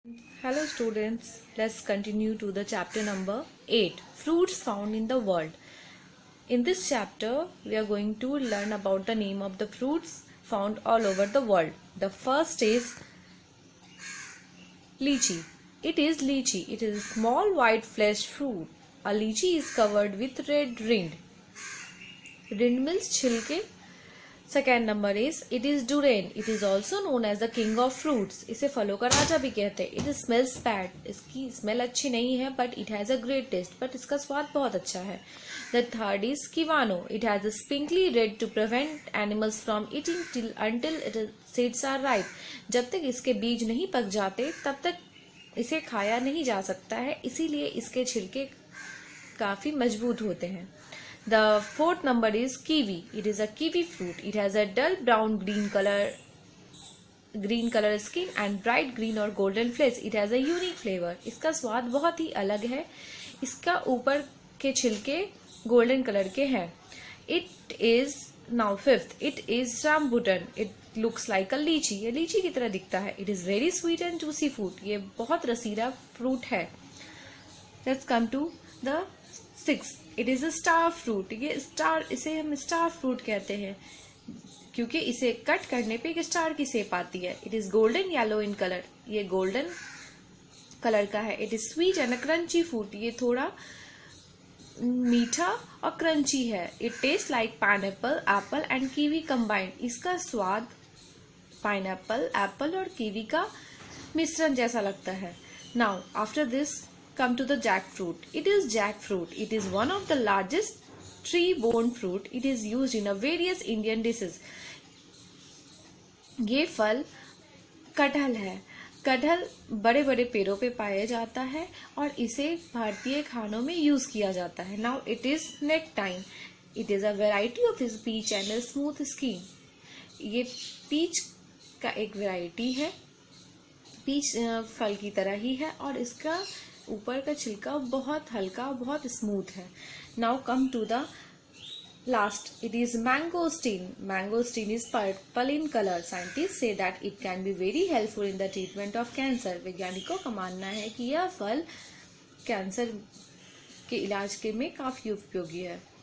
Hello students, let's continue to the chapter number 8, Fruits Found in the World. In this chapter, we are going to learn about the name of the fruits found all over the world. The first is lychee. It is lychee. It is a small white fleshed fruit. A lychee is covered with red rind. Rind means छिलके. Second number is it is durian. It is also known as the king of fruits. इसे फलों का राजा भी कहते हैं. It smells bad. इसकी smell अच्छी नहीं है but it has a great taste. But इसका स्वाद बहुत अच्छा है. The third is kiwano. It has a spiky rind to prevent animals from eating until it seeds are ripe. जब तक इसके बीज नहीं पक जाते तब तक इसे खाया नहीं जा सकता है, इसीलिए इसके छिलके काफी मजबूत होते हैं. The fourth number is kiwi. It is a kiwi fruit. It has a dull brown green color skin and bright green or golden flesh. It has a unique flavor. इसका स्वाद बहुत ही अलग है. इसका ऊपर के छिलके गोल्डन कलर के हैं. It is now fifth. It is rambutan. It looks like a lychee. ये लीची की तरह दिखता है. It is very sweet and juicy fruit. ये बहुत रसीला फ्रूट है. Let's come to the sixth. It is a star fruit. ये स्टार, इसे हम स्टार फ्रूट कहते हैं क्योंकि इसे कट करने पे एक स्टार की शेप आती है. It is golden yellow in colour. ये गोल्डन कलर का है. It is sweet and a crunchy fruit. ये थोड़ा मीठा और क्रंची है. It taste like pineapple, apple and kiwi combined. इसका स्वाद पाइनएप्पल, एप्पल और कीवी का मिश्रण जैसा लगता है. Now after this come to the jackfruit. It is jackfruit. It is one of the largest tree-borne fruit. It is used in a various Indian dishes. ये फल कटहल है. कटहल बड़े बड़े पेड़ों पे पाया जाता है और इसे भारतीय खानों में यूज किया जाता है. Now it is nectarine. It is a variety of this peach and a smooth skin. ये पीच का एक वैरायटी है. पीच फल की तरह ही है और इसका ऊपर का छिलका बहुत हल्का, बहुत स्मूथ है. Now come to the last. It is mangosteen. Mangosteen is purple in colour. Scientist say that it can be very helpful in the treatment of cancer. वैज्ञानिकों का मानना है कि यह फल कैंसर के इलाज के में काफी उपयोगी है.